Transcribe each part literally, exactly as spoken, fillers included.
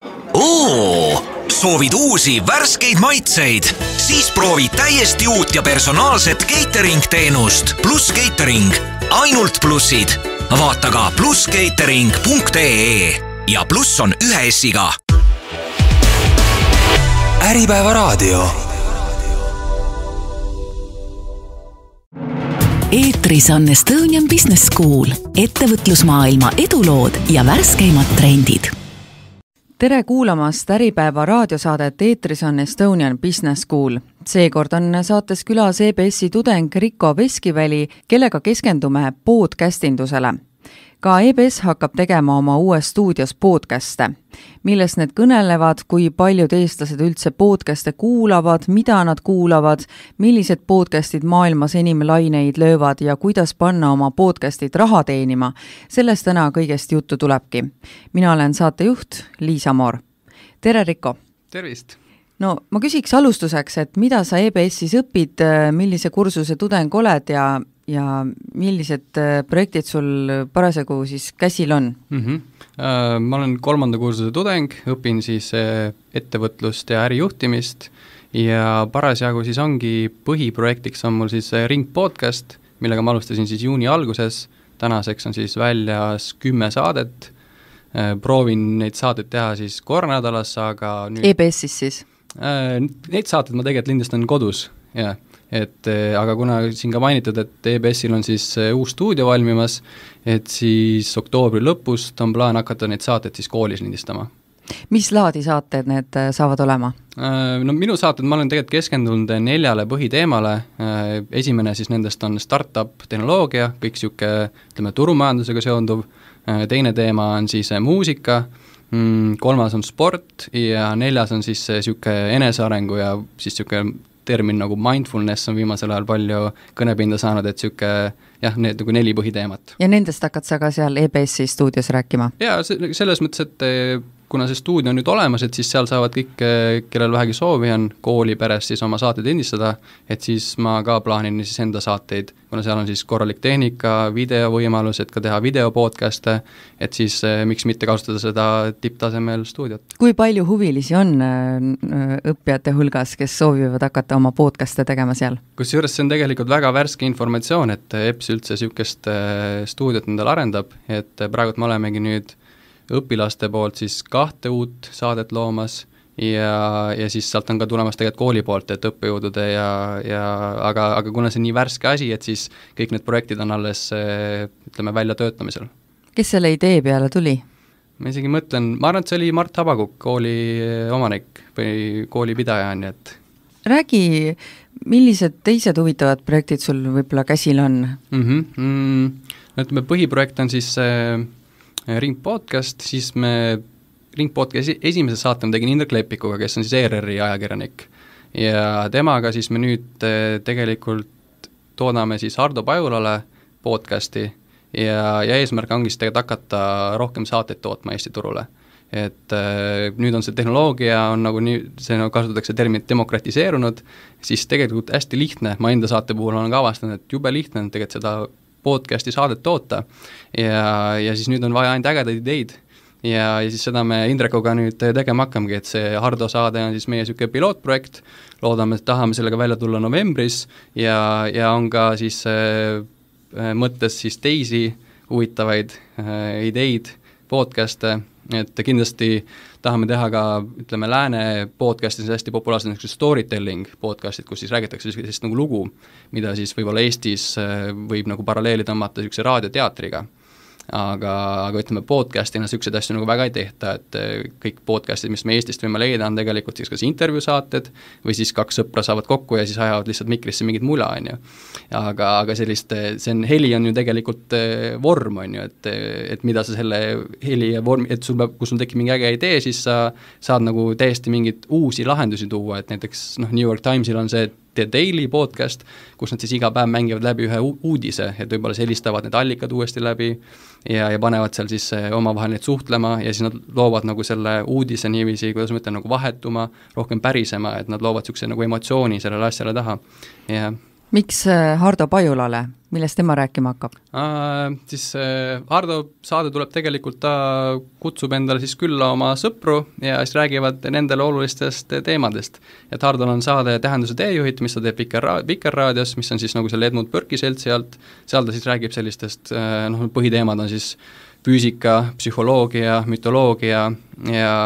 Oo, soovid uusi värskeid maitseid? Siis proovi täiesti uut ja personaalset catering-teenust Pluss Catering. Ainult plussid. Vaata ka pluss catering punkt ee ja pluss on ühe S-iga. Äripäeva raadio. Eetris on Estonian Business School, ettevõtlusmaailma edulood ja värskeimad trendid. Tere kuulamast Äripäeva raadiosaadet. Eetris on Estonian Business School. Seekord on saates külas E B S-i tudeng Rikko Veskiväli, kellega keskendume podcastindusele. Ka E B S hakkab tegema oma uues stuudios podcaste, millest need kõnelevad, kui paljud eestlased üldse podcaste kuulavad, mida nad kuulavad, millised podcastid maailmas enim laineid löövad ja kuidas panna oma podcastid raha teenima. Sellest täna kõigest juttu tulebki. Mina olen saatejuht Liisa Moor. Tere, Rikko! Tervist! No, ma küsiks alustuseks, et mida sa E B S-is õpid, millise kursuse tudeng oled ja ja millised projektid sul parasjagu siis käsil on? Mm-hmm. Uh, ma olen kolmanda kursuse tudeng, õpin siis ettevõtlust ja ärijuhtimist ja parasjagu siis ongi põhiprojektiks on mul siis Ring podcast, millega ma alustasin siis juuni alguses. Tänaseks on siis väljas kümme saadet. Uh, proovin neid saadet teha siis korra nädalas, aga nüüd... E B S-is siis? Uh, neid saated ma tegelikult lindistan kodus, jah. Yeah. Et, aga kuna siin ka mainitud, et E B S-il on siis uus stuudio valmimas, et siis oktoobri lõpust on plaan hakata neid saated siis koolis lindistama. Mis laadi saated need saavad olema? No minu saated, ma olen tegelikult keskendunud neljale põhiteemale. Esimene siis nendest on startup tehnoloogia, kõik siuke, ütleme, turumajandusega seonduv. Teine teema on siis muusika, kolmas on sport ja neljas on siis siuke enesearengu ja siis siuke termin nagu mindfulness on viimasel ajal palju kõnepinda saanud, et siuke, jah, need nagu neli põhiteemat. Ja nendest hakkad sa ka seal E B S-i stuudios rääkima? Jaa, selles mõttes, et kuna see stuudio on nüüd olemas, et siis seal saavad kõik, kellel vähegi soovi on kooli peres siis oma saateid lindistada, et siis ma ka plaanin siis enda saateid, kuna seal on siis korralik tehnika, videovõimalus, et ka teha videopodcaste, et siis miks mitte kasutada seda tipptasemel stuudiot. Kui palju huvilisi on õppijate hulgas, kes soovivad hakata oma podcaste tegema seal? Kusjuures see on tegelikult väga värske informatsioon, et E B S üldse siukest stuudiot endal arendab, et praegu me olemegi nüüd õpilaste poolt siis kahte uut saadet loomas ja, ja siis sealt on ka tulemas tegelikult kooli poolt, et õppejõudude ja, ja aga, aga kuna see on nii värske asi, et siis kõik need projektid on alles, ütleme, välja töötamisel. Kes selle idee peale tuli? Ma isegi mõtlen, ma arvan, et see oli Mart Habakuk, kooli omanik või kooli pidaja, nii et... Räägi, millised teised huvitavad projektid sul võib-olla käsil on? Mm-hmm. Mm, ütleme, põhiprojekt on siis äh, Ring podcast, siis me Ring podcasti esimese saate ma tegin Indrek Lepikuga, kes on siis E R R-i ajakirjanik ja temaga siis me nüüd tegelikult toodame siis Hardo Pajulale podcasti ja, ja eesmärk ongi siis tegelikult hakata rohkem saateid tootma Eesti turule. Et äh, nüüd on see tehnoloogia on nagu nii, see nagu kasutatakse terminit demokratiseerunud, siis tegelikult hästi lihtne, ma enda saate puhul olen ka avastanud, et jube lihtne on tegelikult seda podcasti saadet toota ja, ja siis nüüd on vaja ainult ägedaid ideid ja, ja siis seda me Indrekuga nüüd tegema hakkamegi, et see Hardo saade on siis meie siuke pilootprojekt, loodame, et tahame sellega välja tulla novembris ja, ja on ka siis äh, mõttes siis teisi huvitavaid äh, ideid, podcaste, et kindlasti tahame teha ka, ütleme, lääne podcastis hästi populaarsed niisugused storytelling podcastid, kus siis räägitakse sellist nagu lugu, mida siis võib-olla Eestis võib nagu paralleeli tõmmata niisuguse raadioteatriga. Aga, aga ütleme, podcastina niisuguseid asju nagu väga ei tehta, et kõik podcastid, mis me Eestist võime leida, on tegelikult siis kas intervjuu saated või siis kaks sõpra saavad kokku ja siis ajavad lihtsalt mikrisse mingit mula, on ju. Aga, aga sellist, see on, heli on ju tegelikult vorm, on ju, et, et mida sa selle heli ja vorm, et sul peab, kus sul tekib mingi äge idee, siis sa saad nagu täiesti mingit uusi lahendusi tuua, et näiteks noh, New York Timesil on see The Daily podcast, kus nad siis iga päev mängivad läbi ühe uudise, et võib-olla selistavad need allikad uuesti läbi ja, ja panevad seal siis omavahel neid suhtlema ja siis nad loovad nagu selle uudise niiviisi, kuidas ma ütlen, nagu vahetuma, rohkem pärisema, et nad loovad niisuguse nagu emotsiooni sellele asjale taha. Ja. Miks Hardo Pajulale? Millest tema rääkima hakkab? Uh, siis uh, Hardo saade tuleb tegelikult, ta kutsub endale siis külla oma sõpru ja siis räägivad nendele olulistest teemadest. Et Hardol on saade Tähenduse teejuhid, mis ta teeb Viker, Viker raadios, mis on siis nagu selle Edmund Burke'i seltsi alt, seal ta siis räägib sellistest, uh, noh, põhiteemad on siis füüsika, psühholoogia, mütoloogia ja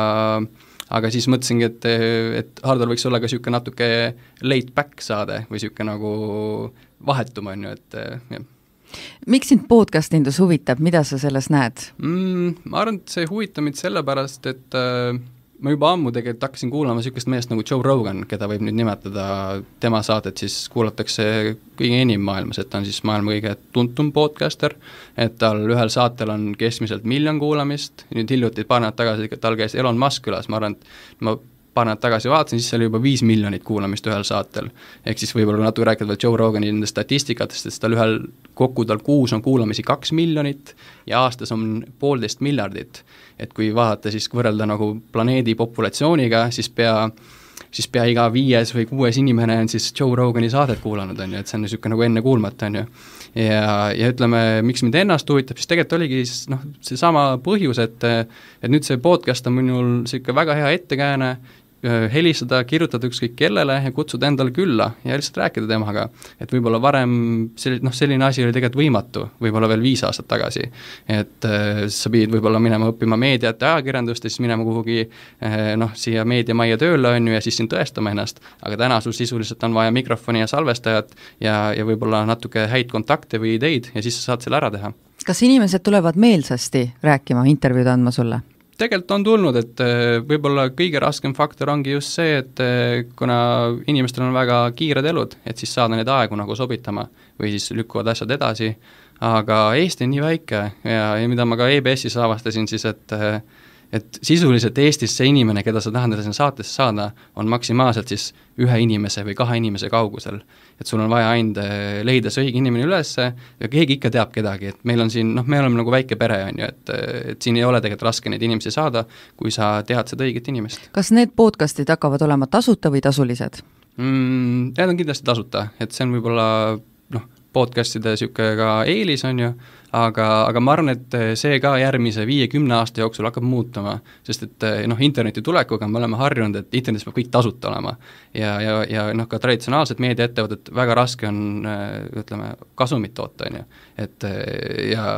aga siis mõtlesingi, et, et Hardol võiks olla ka niisugune natuke laid back saade või niisugune nagu vahetum on ju, et jah. Miks sind podcastindus huvitab, mida sa selles näed? Mm, ma arvan, et see huvitab mind sellepärast, et äh, ma juba ammu tegelikult hakkasin kuulama niisugust meest nagu Joe Rogan, keda võib nüüd nimetada, tema saadet siis kuulatakse kõige enim maailmas, et ta on siis maailma kõige tuntum podcaster, et tal ühel saatel on keskmiselt miljon kuulamist, nüüd hiljuti paar nädalad tagasi tal käis Elon Musk külas, ma arvan, et ma paar nädalad tagasi vaatasin, siis oli juba viis miljonit kuulamist ühel saatel. Ehk siis võib-olla natuke rääkida veel Joe Rogani nende statistikatest, et tal ühel kokku tal kuus on kuulamisi kaks miljonit ja aastas on poolteist miljardit. Et kui vaadata siis võrrelda nagu planeedi populatsiooniga, siis pea, siis pea iga viies või kuues inimene on siis Joe Rogani saadet kuulanud, on ju, et see on niisugune nagu enne kuulmata, on ju. Ja, ja ütleme, miks mind ennast huvitab, siis tegelikult oligi noh, see sama põhjus, et, et nüüd see podcast on minul niisugune väga hea ettekääne, helistada, kirjutada ükskõik kellele ja kutsuda endale külla ja lihtsalt rääkida temaga. Et võib-olla varem selline, no selline asi oli tegelikult võimatu, võib-olla veel viis aastat tagasi. Et äh, sa pidid võib-olla minema õppima meediat ja ajakirjandust ja siis minema kuhugi äh, noh, siia meediamajja tööle on ju ja siis siin tõestama ennast, aga täna sul sisuliselt on vaja mikrofoni ja salvestajat ja, ja võib-olla natuke häid kontakte või ideid ja siis sa saad selle ära teha. Kas inimesed tulevad meelsasti rääkima, intervjuud andma sulle? Tegelikult on tulnud, et võib-olla kõige raskem faktor ongi just see, et kuna inimestel on väga kiired elud, et siis saada neid aegu nagu sobitama või siis lükkuvad asjad edasi, aga Eesti on nii väike ja, ja mida ma ka E B S-is avastasin siis, et et sisuliselt Eestis see inimene, keda sa tahandada sinna saatesse saada, on maksimaalselt siis ühe inimese või kahe inimese kaugusel. Et sul on vaja ainult leida see õige inimene ülesse ja keegi ikka teab kedagi, et meil on siin, noh, me oleme nagu väike pere, on ju, et, et siin ei ole tegelikult raske neid inimesi saada, kui sa tead seda õiget inimest. Kas need podcastid hakkavad olema tasuta või tasulised? Mm, need on kindlasti tasuta, et see on võib-olla noh, podcastide niisugune ka eelis on ju, aga, aga ma arvan, et see ka järgmise viiekümne aasta jooksul hakkab muutuma, sest et noh, interneti tulekuga me oleme harjunud, et internetis peab kõik tasuta olema ja, ja, ja noh, ka traditsionaalsed meediaettevõtted väga raske on ütleme, kasumit toota, on ju, et ja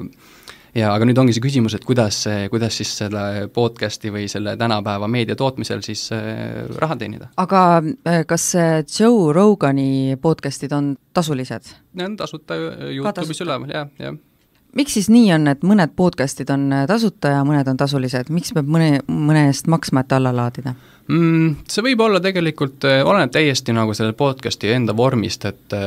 ja aga nüüd ongi see küsimus, et kuidas, kuidas siis selle podcasti või selle tänapäeva meedia tootmisel siis raha teenida. Aga kas Joe Rogani podcastid on tasulised? Need on tasuta YouTube'is üleval, jah, jah. Miks siis nii on, et mõned podcastid on tasuta ja mõned on tasulised? Miks peab mõne, mõne eest maksma, et alla laadida? Mm, see võib olla tegelikult, oleneb täiesti nagu selle podcasti enda vormist, et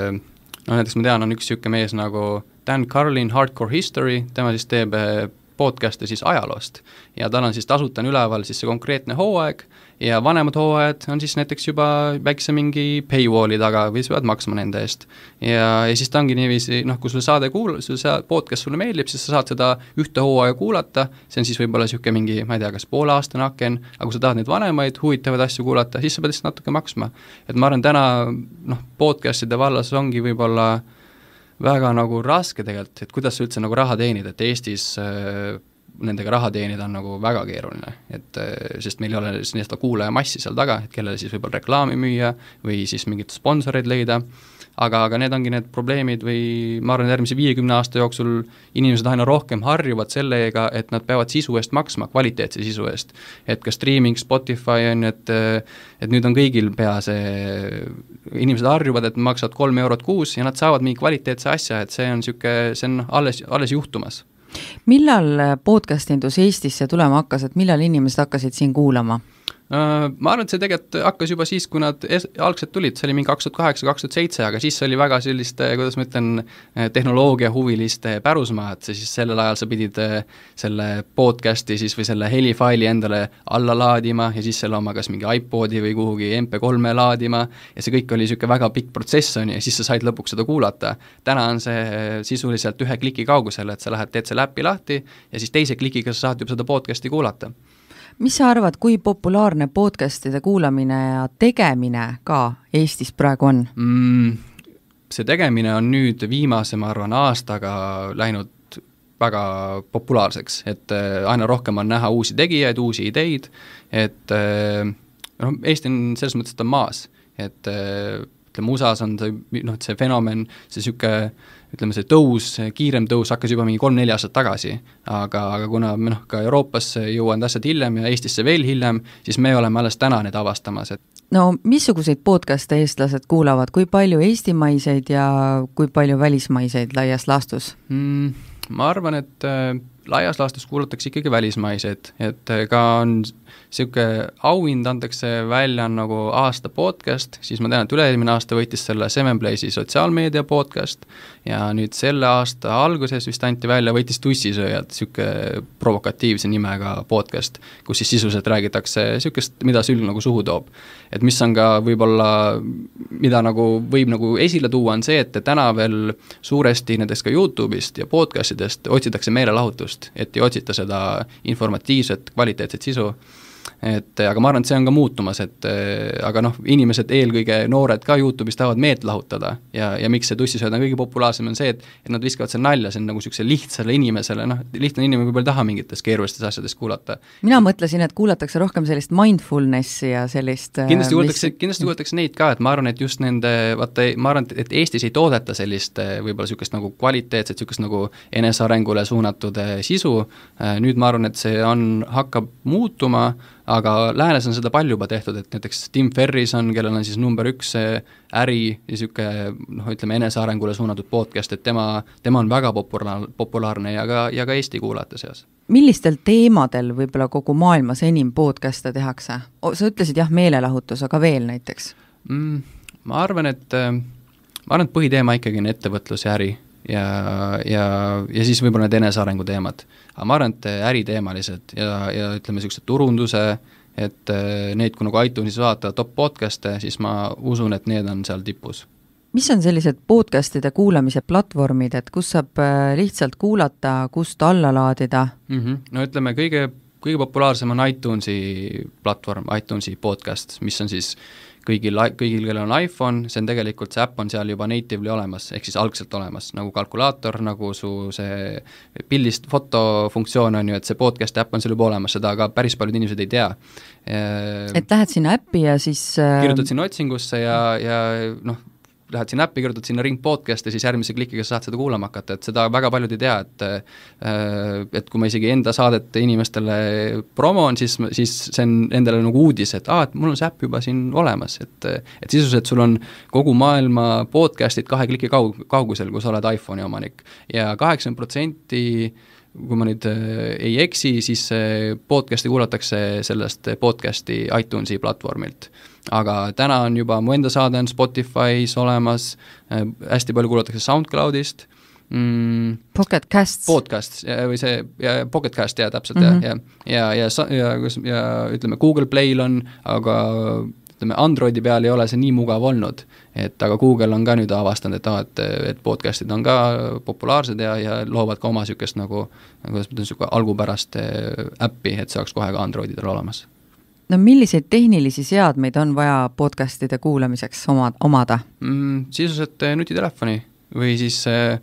no näiteks ma tean, on üks niisugune mees nagu Dan Carlin, Hardcore History, tema siis teeb podcast'e siis ajaloost ja tal on siis tasuta üleval siis see konkreetne hooaeg ja vanemad hooajad on siis näiteks juba väikse mingi paywalli taga või sa pead maksma nende eest. Ja, ja siis ta ongi niiviisi, noh, kui sulle saade kuul-, see podcast sulle meeldib, siis sa saad seda ühte hooaega kuulata, see on siis võib-olla niisugune mingi, ma ei tea, kas pooleaastane aken, aga kui sa tahad neid vanemaid, huvitavaid asju kuulata, siis sa pead lihtsalt natuke maksma. Et ma arvan, täna noh, podcastide vallas ongi võib-olla väga nagu raske tegelikult, et kuidas üldse nagu raha teenida, et Eestis äh, nendega raha teenida on nagu väga keeruline, et äh, sest meil ei ole nii-öelda kuulaja massi seal taga, et kellele siis võib-olla reklaami müüa või siis mingit sponsoreid leida, aga, aga need ongi need probleemid või ma arvan, järgmise viiekümne aasta jooksul inimesed aina rohkem harjuvad sellega, et nad peavad sisu eest maksma, kvaliteetse sisu eest. Et ka streaming, Spotify on, et, et nüüd on kõigil pea see, inimesed harjuvad, et maksavad kolm eurot kuus ja nad saavad mingi kvaliteetse asja, et see on niisugune, see on alles, alles juhtumas. Millal podcastindus Eestisse tulema hakkas, et millal inimesed hakkasid siin kuulama? Ma arvan, et see tegelikult hakkas juba siis, kui nad es- algselt tulid, see oli mingi kaks tuhat kaheksa kaks tuhat seitse, aga siis oli väga selliste, kuidas ma ütlen, tehnoloogia huviliste pärusmaa, et siis sellel ajal sa pidid selle podcasti siis või selle helifaili endale alla laadima ja siis selle oma kas mingi iPodi või kuhugi M P kolme laadima ja see kõik oli niisugune väga pikk protsess on ja siis sa said lõpuks seda kuulata. Täna on see sisuliselt ühe kliki kaugusel, et sa lähed, teed selle äppi lahti ja siis teise klikiga sa saad juba seda podcasti kuulata. Mis sa arvad, kui populaarne podcastide kuulamine ja tegemine ka Eestis praegu on? Mm, see tegemine on nüüd viimase, ma arvan, aastaga läinud väga populaarseks, et aina rohkem on näha uusi tegijaid, uusi ideid, et noh, Eesti on selles mõttes, et on maas, et ütleme, U S A-s on see, noh, see fenomen, see süke, ütleme, see tõus, kiirem tõus hakkas juba mingi kolm-neli aastat tagasi, aga, aga kuna me noh, ka Euroopasse jõuanud asjad hiljem ja Eestisse veel hiljem, siis me oleme alles täna need avastamas, et no missuguseid podcast'e eestlased kuulavad, kui palju eestimaiseid ja kui palju välismaiseid laias laastus? Mm, ma arvan, et äh, laias laastus kuulatakse ikkagi välismaiseid, et äh, ka on niisugune auhind antakse välja nagu aasta podcast, siis ma tean, et üle-eelmine aasta võitis selle Seven Place'i sotsiaalmeedia podcast ja nüüd selle aasta alguses vist anti välja, võitis Tussisööjad, niisugune provokatiivse nimega podcast, kus siis sisuliselt räägitakse niisugust, mida sülg nagu suhu toob. Et mis on ka võib-olla, mida nagu võib nagu esile tuua, on see, et täna veel suuresti näiteks ka YouTube'ist ja podcastidest otsitakse meelelahutust, et ei otsita seda informatiivset, kvaliteetset sisu. Et aga ma arvan, et see on ka muutumas, et aga noh, inimesed, eelkõige noored ka YouTube'is tahavad meelt lahutada ja, ja miks see Tussisööd on kõige populaarsem on see, et, et nad viskavad see nalja, see on nagu niisuguse lihtsale inimesele, noh, lihtne inimene võib-olla taha mingites keerulistes asjades kuulata. Mina mõtlesin, et kuulatakse rohkem sellist mindfulnessi ja sellist kindlasti kuulatakse, mis... kindlasti kuulatakse neid ka, et ma arvan, et just nende, vaata, ma arvan, et Eestis ei toodeta sellist võib-olla niisugust nagu kvaliteetset, niisugust nagu enesearengule suunatud sisu, nüüd ma arvan, et see on, hakkab muutuma, aga läänes on seda palju juba tehtud, et näiteks Tim Ferriss-on, kellel on siis number üks äri ja niisugune, noh, ütleme, enesearengule suunatud podcast, et tema, tema on väga populaar, populaarne ja ka, ja ka Eesti kuulajate seas. Millistel teemadel võib-olla kogu maailmas enim podcast'e tehakse? Sa ütlesid jah, meelelahutus, aga veel näiteks? Mm, ma arvan, et ma arvan, et põhiteema ikkagi on ettevõtlus ja äri ja, ja, ja siis võib-olla need enesearengu teemad. Aga ma arvan, et äriteemalised ja, ja ütleme niisuguse turunduse, et neid, kui nagu iTunesis vaadata top podcast'e, siis ma usun, et need on seal tipus. Mis on sellised podcast'ide kuulamise platvormid, et kus saab lihtsalt kuulata, kust alla laadida? Mm-hmm. No ütleme, kõige, kõige populaarsem on iTunesi platvorm, iTunesi podcast, mis on siis kõigil, kõigil, kellel on iPhone, see on tegelikult, see äpp on seal juba natively olemas, ehk siis algselt olemas, nagu kalkulaator, nagu su see pildist fotofunktsioon on ju, et see podcast äpp on seal juba olemas, seda aga päris paljud inimesed ei tea. Et lähed sinna äppi ja siis kirjutad sinna otsingusse ja, ja noh, lähed sinna äppi, kirjutad sinna Ring podcast ja siis järgmise klikiga saad seda kuulama hakata, et seda väga paljud ei tea, et et kui ma isegi enda saadet inimestele promon, siis, siis see on endale nagu uudis, et aa, et mul on see äpp juba siin olemas, et, et sisuliselt sul on kogu maailma podcastid kahe kliki kaug-, kaugusel, kui sa oled iPhone'i omanik ja kaheksakümmend protsenti kui ma nüüd ei eksi, siis podcasti kuulatakse sellest podcasti iTunesi platvormilt. Aga täna on juba mu enda saade on Spotify's olemas, hästi palju kuulatakse SoundCloudist, mm, Pocket Casts. Podcast või see, ja Pocket Cast, ja täpselt, mm-hmm. ja, ja, ja, ja, ja, ja ütleme, Google Play'l on, aga ütleme, Androidi peal ei ole see nii mugav olnud, et aga Google on ka nüüd avastanud, et, ah, et, et podcastid on ka populaarsed ja, ja loovad ka oma niisugust nagu, kuidas ma ütlen, niisugune algupärast äppi, et see oleks kohe ka Androididel olemas. No milliseid tehnilisi seadmeid on vaja podcastide kuulamiseks oma, omada? Mm, sisuliselt nutitelefoni või siis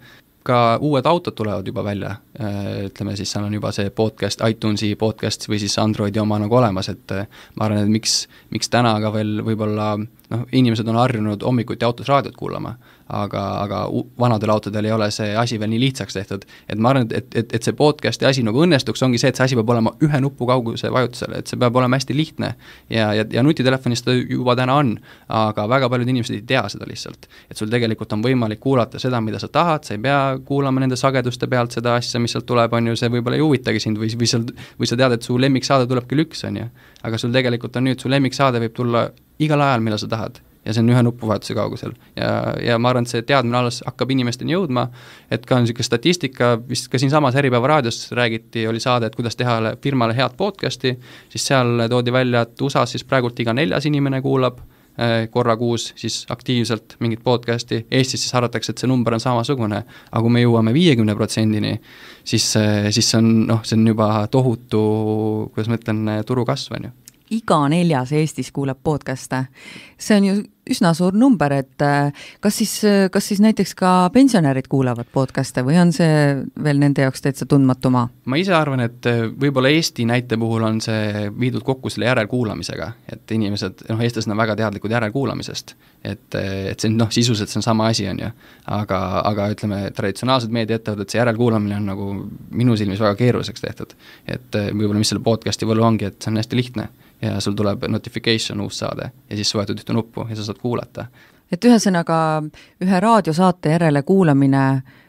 ka uued autod tulevad juba välja, ütleme siis seal on juba see podcast, iTunesi podcast või siis Androidi oma nagu olemas, et ma arvan, et miks, miks täna ka veel võib-olla noh, inimesed on harjunud hommikuti autos raadiot kuulama, aga, aga vanadel autodel ei ole see asi veel nii lihtsaks tehtud, et ma arvan, et, et, et see podcasti asi nagu õnnestuks, ongi see, et see asi peab olema ühe nupu kauguse vajutusele, et see peab olema hästi lihtne ja, ja, ja nutitelefonist ta juba täna on, aga väga paljud inimesed ei tea seda lihtsalt, et sul tegelikult on võimalik kuulata seda, mida sa tahad, sa ei pea kuulama nende sageduste pealt seda asja, mis sealt tuleb, on ju, see võib-olla ei huvitagi sind või, või, seal, või sa tead, et su lemmiksaade tuleb küll üks, on ju, aga sul tegelikult on nüüd, su lemmiksaade võib tulla igal ajal, millal sa tahad ja see on ühe nupuvahetuse kaugusel ja, ja ma arvan, et see teadmine alles hakkab inimesteni jõudma, et ka on niisugune statistika, vist ka siin samas Äripäeva raadios räägiti, oli saade, et kuidas teha firmale head podcasti, siis seal toodi välja, et U S A-s siis praegult iga neljas inimene kuulab korra kuus siis aktiivselt mingit podcasti, Eestis siis arvatakse, et see number on samasugune, aga kui me jõuame viiekümne protsendini, siis, siis on, noh, see on juba tohutu, kuidas ma ütlen, turu kasv, on ju. iga neljas Eestis kuulab podcaste. See on ju üsna suur number, et kas siis, kas siis näiteks ka pensionärid kuulavad podcaste või on see veel nende jaoks täitsa tundmatu maa? Ma ise arvan, et võib-olla Eesti näite puhul on see viidud kokku selle järelkuulamisega, et inimesed, noh, eestlased on väga teadlikud järelkuulamisest, et, et see, noh, sisuliselt see on sama asi, on ju, aga, aga ütleme, traditsionaalsed meediaettevõtted, see järelkuulamine on nagu minu silmis väga keeruliseks tehtud, et võib-olla mis selle podcasti võlu ongi, et see on hästi lihtne ja sul tuleb notification uus saade ja siis võetud ühte nuppu ja sa saad kuulata. Et ühesõnaga ühe raadiosaate järele kuulamine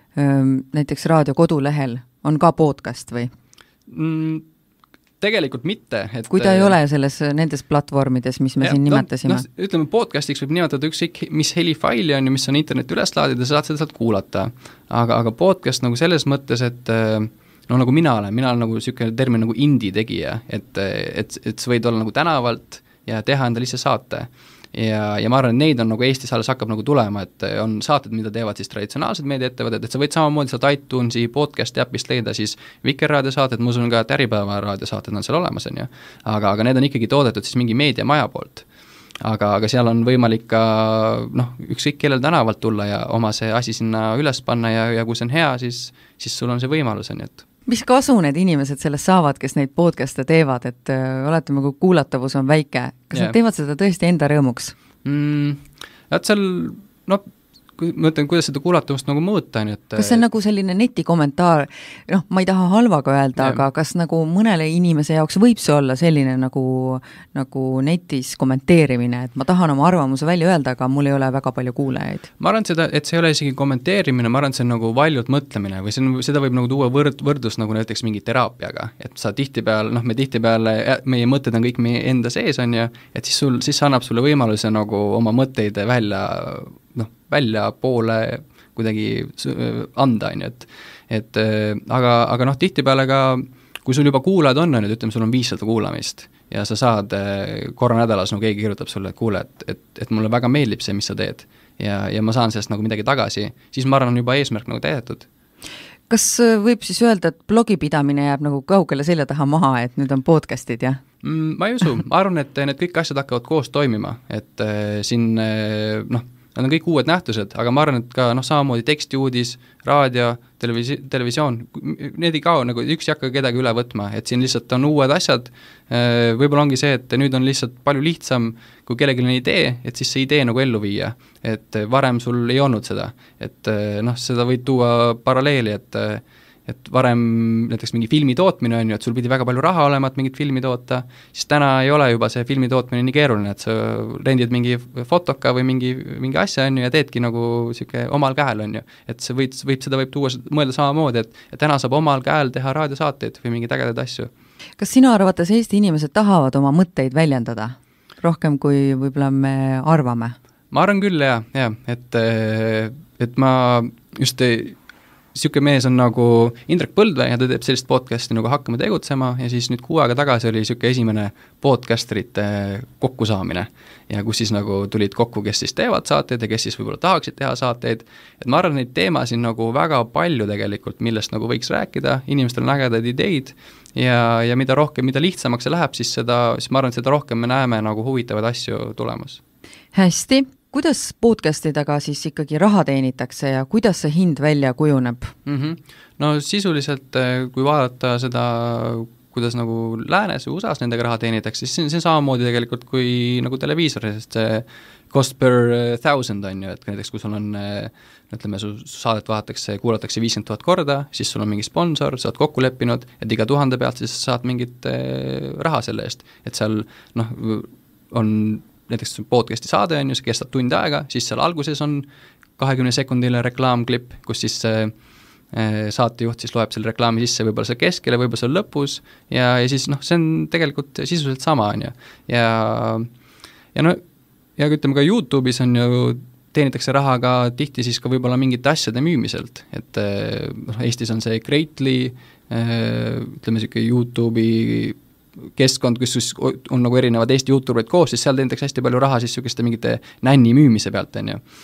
näiteks raadio kodulehel on ka podcast või? Mm, tegelikult mitte. Et kui ta ei ole selles, nendes platvormides, mis me ja, siin nimetasime? No, ütleme, podcastiks võib nimetada ükskõik, mis helifaili on ja mis on internet üles laadida, sa saad seda saad kuulata. Aga, aga podcast nagu selles mõttes, et no nagu mina olen, mina olen nagu niisugune termin nagu indie tegija, et, et, et sa võid olla nagu tänavalt ja teha endale ise saate. Ja, ja ma arvan, et neid on nagu Eestis alles hakkab nagu tulema, et on saated, mida teevad siis traditsionaalsed meediaettevõtted, et sa võid samamoodi sealt iTunesi podcasti äpist leida siis Vikerraadio saated, ma usun ka, et Äripäeva raadiosaated on seal olemas, on ju. Aga, aga need on ikkagi toodetud siis mingi meediamaja poolt. Aga, aga seal on võimalik ka noh, ükskõik kellel tänavalt tulla ja oma see asi sinna üles panna ja, ja kui see on hea, siis, siis sul on see võimalus, on ju, et mis kasu need inimesed sellest saavad, kes neid podcaste teevad, et äh, oletame, kui kuulatavus on väike, kas yeah. nad teevad seda tõesti enda rõõmuks? Mm, et seal, no ma mõtlen, kuidas seda kuulatavust nagu mõõta, on, et kas see on nagu selline netikommentaar, noh, ma ei taha halvaga öelda, yeah. aga kas nagu mõnele inimese jaoks võib see olla selline nagu, nagu netis kommenteerimine, et ma tahan oma arvamuse välja öelda, aga mul ei ole väga palju kuulajaid? Ma arvan seda, et see ei ole isegi kommenteerimine, ma arvan, see on nagu valjult mõtlemine või see on, seda võib nagu tuua võrd, võrdlus nagu näiteks mingi teraapiaga, et sa tihtipeal, noh, me tihtipeal, meie mõtted on kõik meie enda sees, on ju, et siis sul, siis annab sulle võimaluse nagu oma mõtteid välja noh, välja poole kuidagi anda, on ju, et, et aga, aga noh, tihtipeale ka, kui sul juba kuulajad on, on ju, ütleme, sul on viissada kuulamist ja sa saad korra nädalas, no keegi kirjutab sulle, et kuule, et, et, et mulle väga meeldib see, mis sa teed ja, ja ma saan sellest nagu midagi tagasi, siis ma arvan, on juba eesmärk nagu täidetud. Kas võib siis öelda, et blogipidamine jääb nagu kaugele selja taha maha, et nüüd on podcastid, jah? Mm, ma ei usu, ma arvan, et need kõik asjad hakkavad koos toimima, et äh, siin äh, noh, nad on kõik uued nähtused, aga ma arvan, et ka noh, samamoodi tekstiuudis, raadio, televisi-, televisioon, need ei kao, nagu üks ei hakka kedagi üle võtma, et siin lihtsalt on uued asjad, võib-olla ongi see, et nüüd on lihtsalt palju lihtsam, kui kellelgi on idee, et siis see idee nagu ellu viia, et varem sul ei olnud seda, et noh, seda võid tuua paralleeli, et et varem näiteks mingi filmi tootmine on ju, et sul pidi väga palju raha olema, et mingit filmi toota, siis täna ei ole juba see filmi tootmine nii keeruline, et sa rendid mingi fotoka või mingi, mingi asja on ju ja teedki nagu siuke omal käel on ju, et see võib, võib, seda võib tuua, mõelda samamoodi, et, et täna saab omal käel teha raadiosaateid või mingeid ägedaid asju. Kas sinu arvates Eesti inimesed tahavad oma mõtteid väljendada rohkem, kui võib-olla me arvame? Ma arvan küll, jah, ja, et, et ma just niisugune mees on nagu Indrek Põldvee ja ta teeb sellist podcasti nagu Hakkame tegutsema ja siis nüüd kuu aega tagasi oli niisugune esimene podcasterite kokkusaamine ja kus siis nagu tulid kokku, kes siis teevad saateid ja kes siis võib-olla tahaksid teha saateid, et ma arvan, neid teemasid nagu väga palju tegelikult, millest nagu võiks rääkida, inimestel on ägedaid ideid ja, ja mida rohkem, mida lihtsamaks see läheb, siis seda, siis ma arvan, et seda rohkem me näeme nagu huvitavaid asju tulemas. Hästi. Kuidas podcastidega siis ikkagi raha teenitakse ja kuidas see hind välja kujuneb? Mm-hmm. No sisuliselt, kui vaadata seda, kuidas nagu läänes või U S A-s nendega raha teenitakse, siis see on, see on samamoodi tegelikult kui nagu televiisor, sest see cost per thousand on ju, et näiteks kui sul on, ütleme, su saadet vaadatakse, kuulatakse viiskümmend tuhat korda, siis sul on mingi sponsor, sa oled kokku leppinud, et iga tuhande pealt siis saad mingit raha selle eest, et seal noh, on näiteks podcasti saade on ju, see kestab tund aega, siis seal alguses on kahekümne sekundile reklaamklipp, kus siis see saatejuht siis loeb selle reklaami sisse võib-olla seal keskele, võib-olla seal lõpus ja, ja siis noh, see on tegelikult sisuliselt sama, on ju. Ja, ja no, ja ütleme ka YouTube'is on ju, teenitakse raha ka tihti siis ka võib-olla mingite asjade müümiselt, et noh, Eestis on see Greatly, ütleme niisugune YouTube'i keskkond, kus on nagu erinevad Eesti YouTuberid koos, siis seal teenitakse hästi palju raha siis niisuguste mingite nänni müümise pealt, on ju.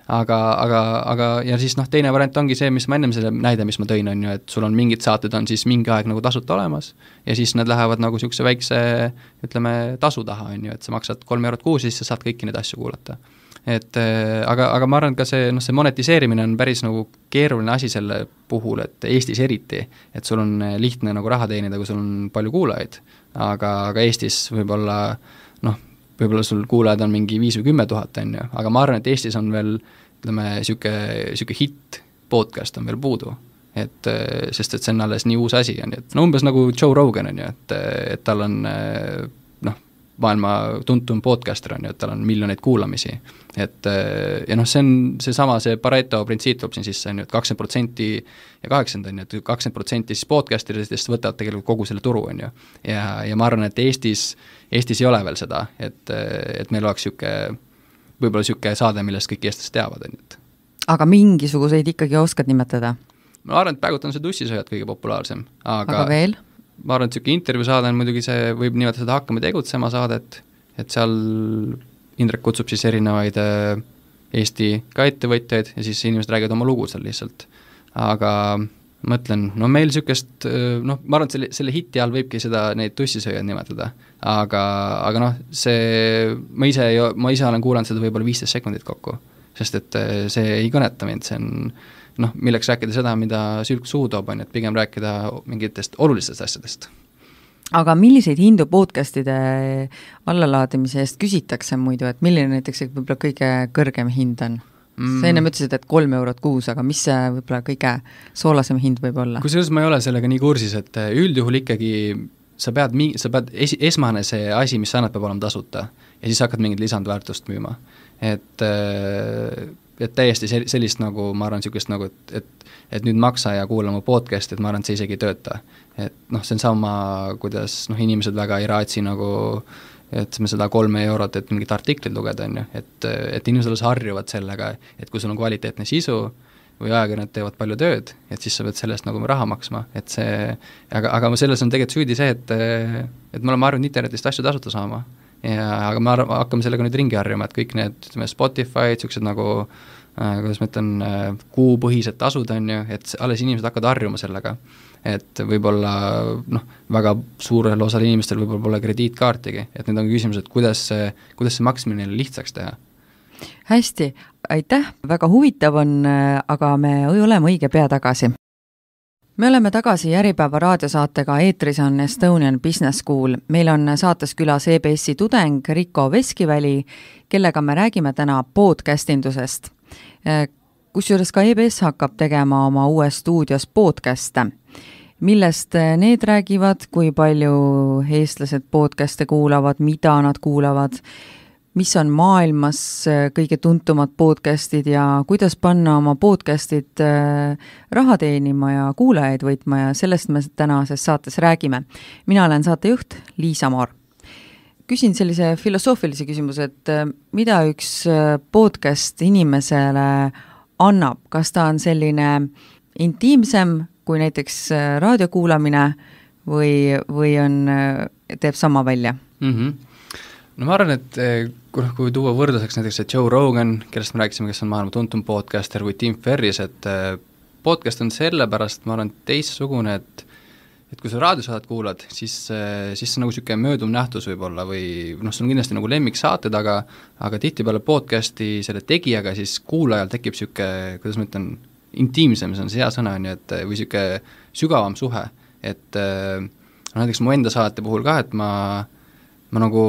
aga, aga, aga ja siis noh, teine variant ongi see, mis ma ennem selle näide, mis ma tõin, on ju, et sul on mingid saated on siis mingi aeg nagu tasuta olemas ja siis nad lähevad nagu niisuguse väikse, ütleme, tasu taha, on ju, et sa maksad kolm eurot kuus, siis sa saad kõiki neid asju kuulata. Et aga, aga ma arvan, et ka see, noh, see monetiseerimine on päris nagu keeruline asi selle puhul, et Eestis eriti, et sul on lihtne nagu raha teenida, kui sul on palju kuulajaid, aga, aga Eestis võib-olla, noh, võib-olla sul kuulajad on mingi viis või kümme tuhat, on ju, aga ma arvan, et Eestis on veel, ütleme, siuke, siuke hitt podcast on veel puudu, et sest et see on alles nii uus asi, on ju, et no umbes nagu Joe Rogan, on ju, et, et tal on, noh, maailma tuntum podcaster on ju, et tal on miljoneid kuulamisi, et ja noh, see on seesama, see Pareto printsiip tuleb siin sisse, on ju, et kakskümmend protsenti ja kaheksakümmend on ju, et kakskümmend protsenti siis podcasteridest võtavad tegelikult kogu selle turu, on ju, ja, ja ma arvan, et Eestis, Eestis ei ole veel seda, et, et meil oleks siuke, võib-olla siuke saade, millest kõik eestlased teavad, on ju. Aga mingisuguseid ikkagi oskad nimetada? Ma arvan, et praegult on see tussisööjad kõige populaarsem, aga, aga veel? Ma arvan, et siuke intervjuu saade on muidugi see, võib nimetada seda Hakkame tegutsema saadet, et seal Indrek kutsub siis erinevaid Eesti ka ettevõtjaid ja siis inimesed räägivad oma lugu seal lihtsalt. Aga mõtlen, no meil siukest, noh, ma arvan, et selle, selle hiti all võibki seda neid tussisööjad nimetada, aga, aga noh, see, ma ise, ma ise olen kuulanud seda võib-olla viisteist sekundit kokku, sest et see ei kõneta mind, see on noh, milleks rääkida seda, mida sülg suu toob, on, et pigem rääkida mingitest olulistest asjadest. Aga milliseid hindu podcastide allalaadimise eest küsitakse muidu, et milline näiteks võib-olla kõige kõrgem hind on? Mm. Sa enne mõtlesid, et kolm eurot kuus, aga mis see võib-olla kõige soolasem hind võib olla? Kusjuures ma ei ole sellega nii kursis, et üldjuhul ikkagi sa pead, sa pead esi, esmane see asi, mis sa annad, peab olema tasuta ja siis hakkad mingit lisandväärtust müüma. Et et täiesti sellist nagu, ma arvan, niisugust nagu, et, et, et nüüd maksa ja kuula mu podcast, et ma arvan, et see isegi ei tööta. Et noh, see on sama, kuidas noh, inimesed väga ei raatsi nagu, et me seda kolme eurot, et mingit artiklit lugeda, on ju, et, et inimesed alles harjuvad sellega, et kui sul on kvaliteetne sisu või ajakirjanikud teevad palju tööd, et siis sa pead sellest nagu raha maksma, et see, aga, aga selles on tegelikult süüdi see, et, et me oleme harjunud internetist asju tasuta saama. Ja, aga me hakkame sellega nüüd ringi harjuma, et kõik need, ütleme, Spotify, niisugused nagu äh, kuidas ma ütlen, äh, kuupõhised tasud on ju, et alles inimesed hakkavad harjuma sellega, et võib-olla noh, väga suurel osal inimestel võib-olla pole krediitkaartigi, et need on küsimused, et kuidas see, kuidas see maksmine neile lihtsaks teha. Hästi, aitäh, väga huvitav on, aga me oleme õige pea tagasi. Me oleme tagasi Äripäeva raadiosaatega, eetris on Estonian Business School. Meil on saates külas E B S-i tudeng Riko Veskiväli, kellega me räägime täna podcastindusest. Kusjuures ka E B S hakkab tegema oma uues stuudios podcaste. Millest need räägivad, kui palju eestlased podcaste kuulavad, mida nad kuulavad, mis on maailmas kõige tuntumad podcastid ja kuidas panna oma podcastid raha teenima ja kuulajaid võitma ja sellest me tänases saates räägime. Mina olen saatejuht Liisa Moor. Küsin sellise filosoofilise küsimuse, et mida üks podcast inimesele annab? Kas ta on selline intiimsem kui näiteks raadiokuulamine või, või on, teeb sama välja? Mhm. No ma arvan, et kui tuua võrdluseks näiteks see Joe Rogan, kellest me rääkisime, kes on maailma tuntum podcaster, või Tim Ferris, et podcast on sellepärast, ma arvan, teissugune, et et kui sa raadiosaadet kuulad, siis, siis see on nagu niisugune mööduv nähtus võib-olla või noh, see on kindlasti nagu lemmiksaated, aga, aga tihtipeale podcasti selle tegijaga siis kuulajal tekib niisugune, kuidas ma ütlen, intiimsem, see on see hea sõna, et, või niisugune sügavam suhe, et no, näiteks mu enda saate puhul ka, et ma, ma nagu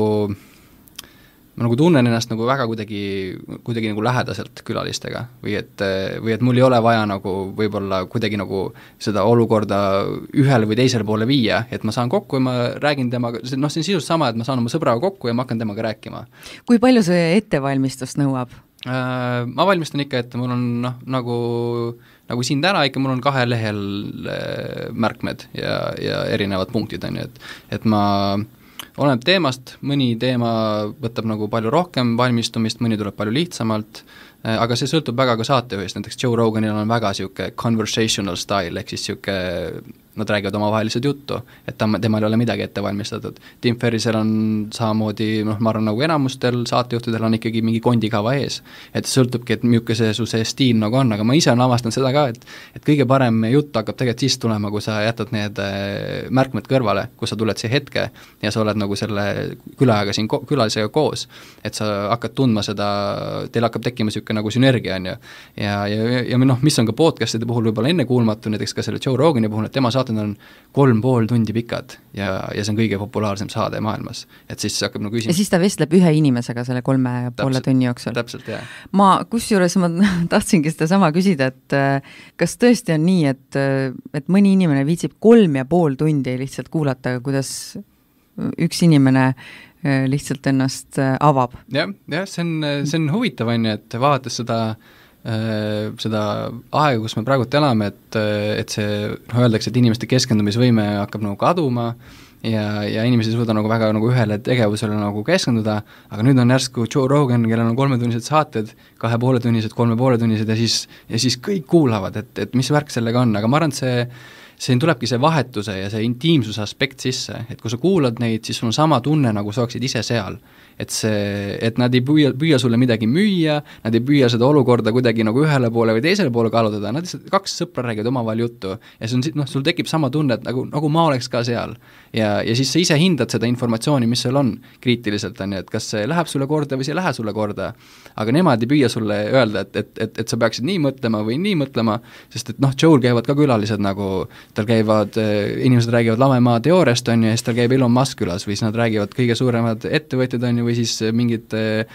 ma nagu tunnen ennast nagu väga kuidagi, kuidagi nagu lähedaselt külalistega või et, või et mul ei ole vaja nagu võib-olla kuidagi nagu seda olukorda ühele või teisele poole viia, et ma saan kokku ja ma räägin temaga, noh, see on sisust sama, et ma saan oma sõbraga kokku ja ma hakkan temaga rääkima. Kui palju see ettevalmistust nõuab? Äh, ma valmistan ikka, et mul on noh, nagu, nagu siin täna ikka mul on kahe lehel märkmed ja, ja erinevad punktid on ju, et, et ma oleneb teemast, mõni teema võtab nagu palju rohkem valmistumist, mõni tuleb palju lihtsamalt, aga see sõltub väga ka saatejuhist, näiteks Joe Roganil on väga niisugune conversational style, ehk siis niisugune, nad räägivad omavahelised juttu, et ta, temal ei ole midagi ette valmistatud. Tim Ferrisel on samamoodi, noh, ma arvan, nagu enamustel saatejuhtidel on ikkagi mingi kondikava ees, et sõltubki, et milline see su see stiil nagu on, aga ma ise olen avastanud seda ka, et, et kõige parem jutt hakkab tegelikult siis tulema, kui sa jätad need märkmed kõrvale, kui sa tuled see hetke ja sa oled nagu selle külajaga siin, külalisega koos, et sa hakkad tundma seda, teil hakkab tekkima niisugune nagu sünergia, on ju. Ja, ja, ja noh, mis on ka podcastide puhul võib-olla enne kuulmatu, näiteks ka selle Joe Rogani puhul, et tema saated on kolm pool tundi pikad ja, ja see on kõige populaarsem saade maailmas. Et siis hakkab nagu küsima. Ja siis ta vestleb ühe inimesega selle kolme ja poole tunni jooksul. Täpselt, jah. Ma, kusjuures ma tahtsingi seda sama küsida, et kas tõesti on nii, et, et mõni inimene viitsib kolm ja pool tundi lihtsalt kuulata, kuidas üks inimene lihtsalt ennast avab? Jah, jah, see on, see on huvitav, on ju, et vaadates seda seda aega, kus me praegu elame, et, et see, noh, öeldakse, et inimeste keskendumisvõime hakkab nagu kaduma ja, ja inimesed ei suuda nagu väga nagu ühele tegevusele nagu keskenduda, aga nüüd on järsku Joe Rogan, kellel on kolmetunnised saated, kahe poole tunnised, kolme poole tunnised ja siis, ja siis kõik kuulavad, et, et mis värk sellega on, aga ma arvan, et see siin tulebki see vahetuse ja see intiimsuse aspekt sisse, et kui sa kuulad neid, siis sul on sama tunne, nagu sa oleksid ise seal. Et, see, et nad ei püüa, püüa sulle midagi müüa, nad ei püüa seda olukorda kuidagi nagu ühele poole või teisele poole kaalutada, nad kaks sõpra räägivad omavahel juttu ja see on, noh, sul tekib sama tunne, et nagu, nagu ma oleks ka seal. Ja, ja siis sa ise hindad seda informatsiooni, mis seal on kriitiliselt, on ju, et kas see läheb sulle korda või see ei lähe sulle korda. Aga nemad ei püüa sulle öelda, et, et, et, et sa peaksid nii mõtlema või nii mõtlema, sest et noh, Joel käivad ka külalised nagu, tal käivad, inimesed räägivad Lamemaa teooriast, on ju, ja siis tal käib Elon Musk külas või siis nad räägivad kõige suuremad ettevõtjad, on ju, või siis mingid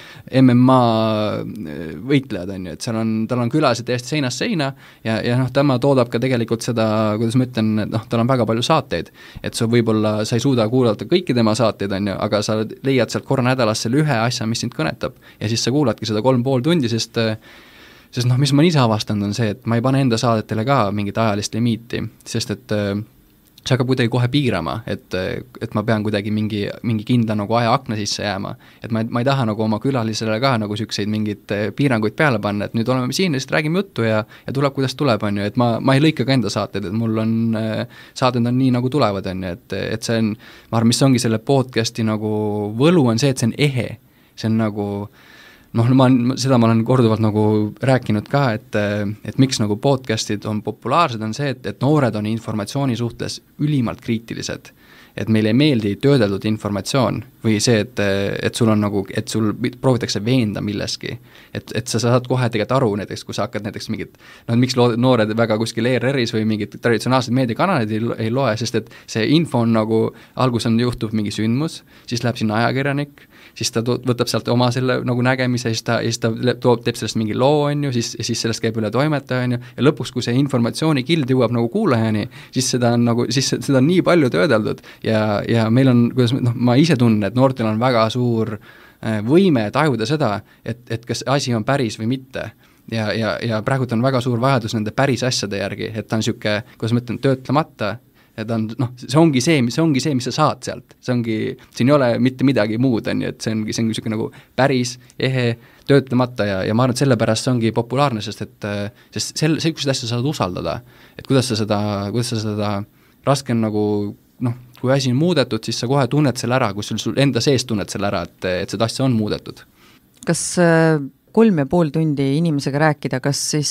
M M A võitlejad, on ju, et seal on, tal on külased täiesti seinast seina ja, ja noh, tema toodab ka tegelikult seda, kuidas ma ütlen, noh, tal on väga palju saateid, et sa võib-olla, sa ei suuda kuulata kõiki tema saateid, on ju, aga sa leiad sealt korra nädalas selle ühe asja, mis sind kõnetab ja siis sa kuuladki seda kolm pool tundi, sest sest noh, mis ma ise avastanud on see, et ma ei pane enda saadetele ka mingit ajalist limiiti, sest et see hakkab kuidagi kohe piirama, et, et ma pean kuidagi mingi, mingi kindla nagu aja akna sisse jääma, et ma, ma ei taha nagu oma külalisele ka nagu sükseid mingid piiranguid peale panna, et nüüd oleme siin ja lihtsalt räägime juttu ja, ja tuleb, kuidas tuleb, on ju, et ma, ma ei lõika ka enda saated, et mul on, saated on nii, nagu tulevad, on ju, et, et see on, ma arvan, mis ongi selle podcasti nagu võlu on see, et see on ehe, see on nagu noh, ma, seda ma olen korduvalt nagu rääkinud ka, et, et miks nagu podcastid on populaarsed, on see, et, et noored on informatsiooni suhtes ülimalt kriitilised. Et meile ei meeldi töödeldud informatsioon või see, et, et sul on nagu, et sul proovitakse veenda milleski. Et, et sa saad kohe tegelikult aru näiteks, kui sa hakkad näiteks mingit, noh, miks loo, noored väga kuskil E R R-is või mingid traditsionaalsed meediakanalid ei, ei loe, sest et see info on nagu, algus on juhtub mingi sündmus, siis läheb sinna ajakirjanik, siis ta to, võtab sealt oma selle nagu nägemise, siis ta, siis ta toob, teeb sellest mingi loo, on ju, siis, siis sellest käib üle toimetaja, on ju, ja lõpuks, kui see informatsiooni kild jõuab nagu kuulajani, siis seda on nagu, siis seda on nii palju töödeldud ja, ja meil on, kuidas, noh, ma ise tunnen, et noortel on väga suur võime tajuda seda, et, et kas asi on päris või mitte. Ja, ja, ja praegu on väga suur vajadus nende päris asjade järgi, et ta on niisugune, kuidas ma ütlen, töötlemata, ja ta on, noh, see ongi see, see ongi see, mis sa saad sealt, see ongi, siin ei ole mitte midagi muud, on ju, et see ongi, see ongi niisugune nagu päris, ehe, töötlemata ja, ja ma arvan, et sellepärast see ongi populaarne, sest et sest sel, selliseid asja saad usaldada, et kuidas sa seda, kuidas sa seda raske on nagu, noh, kui asi on muudetud, siis sa kohe tunned selle ära, kus sul, sul enda sees tunned selle ära, et, et seda asja on muudetud. Kas kolm ja pool tundi inimesega rääkida, kas siis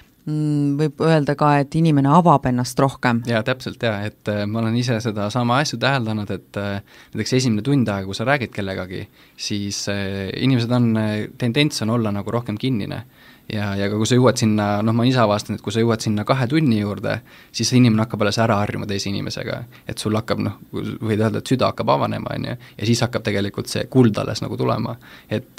mm, võib öelda ka, et inimene avab ennast rohkem? Jaa, täpselt jaa, et äh, ma olen ise seda sama asju täheldanud, et äh, näiteks esimene tund aega, kui sa räägid kellegagi, siis äh, inimesed on, tendents on olla nagu rohkem kinnine. Ja, ja kui sa jõuad sinna, noh ma ise avastan, et kui sa jõuad sinna kahe tunni juurde, siis inimene hakkab alles ära harjuma teise inimesega, et sul hakkab, noh, võid öelda, et süda hakkab avanema, on ju, ja siis hakkab tegelikult see kuld alles nagu tulema, et,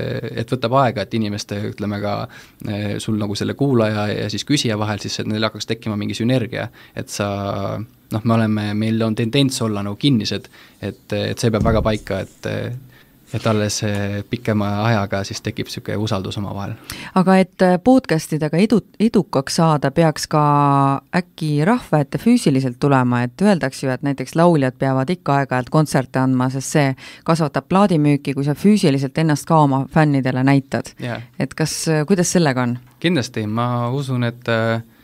et võtab aega, et inimeste, ütleme ka, sul nagu selle kuulaja ja siis küsija vahel, siis et neil hakkaks tekkima mingi sünergia, et sa, noh, me oleme, meil on tendents olla nagu kinnised, et, et see peab väga paika, et et alles pikema ajaga siis tekib niisugune usaldus oma vahel. Aga et podcastidega edu, edukaks saada, peaks ka äkki rahva ette füüsiliselt tulema, et öeldakse ju, et näiteks lauljad peavad ikka aeg-ajalt kontserte andma, sest see kasvatab plaadimüüki, kui sa füüsiliselt ennast ka oma fännidele näitad. Yeah. Et kas, kuidas sellega on? Kindlasti, ma usun, et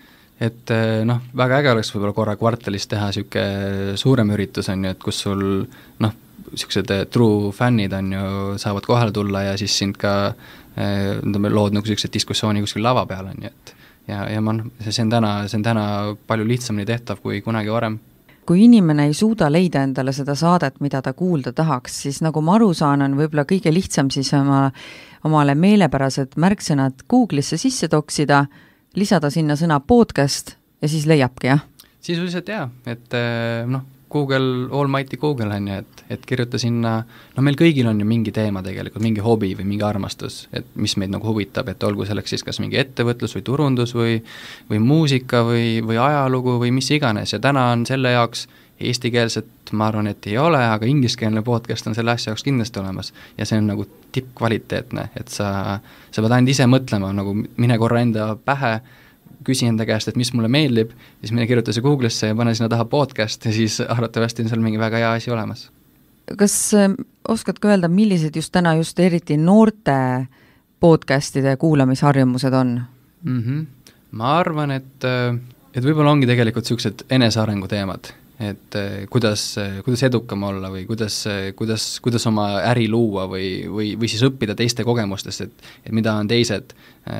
et noh, väga äge oleks võib-olla korra kvartalis teha niisugune suurem üritus, on ju, et kus sul noh, niisugused true fännid on ju, saavad kohale tulla ja siis sind ka eh, lood nagu niisugused diskussiooni kuskil lava peal on ju, et ja, ja ma, see on täna, see on täna palju lihtsamini tehtav kui kunagi varem. Kui inimene ei suuda leida endale seda saadet, mida ta kuulda tahaks, siis nagu ma aru saan, on võib-olla kõige lihtsam siis oma, omale meelepärased märksõnad Google'isse sisse toksida, lisada sinna sõna podcast ja siis leiabki, jah? Sisuliselt jah, et noh, Google, almighty Google on ju, et, et kirjuta sinna, no meil kõigil on ju mingi teema tegelikult, mingi hobi või mingi armastus, et mis meid nagu huvitab, et olgu selleks siis kas mingi ettevõtlus või turundus või, või muusika või, või ajalugu või mis iganes ja täna on selle jaoks eestikeelset, ma arvan, et ei ole, aga ingliskeelne podcast on selle asja jaoks kindlasti olemas ja see on nagu tippkvaliteetne, et sa, sa pead ainult ise mõtlema, nagu mine korra enda pähe, küsi enda käest, et mis mulle meeldib, siis mine kirjuta see Google'isse ja pane sinna taha podcast ja siis arvatavasti on seal mingi väga hea asi olemas. Kas äh, oskad ka öelda, millised just täna just eriti noorte podcastide kuulamisharjumused on? Mm-hmm. Ma arvan, et, et võib-olla ongi tegelikult niisugused enesearengu teemad, et kuidas, kuidas edukam olla või kuidas, kuidas, kuidas oma äri luua või, või, või siis õppida teiste kogemustest, et, et mida on teised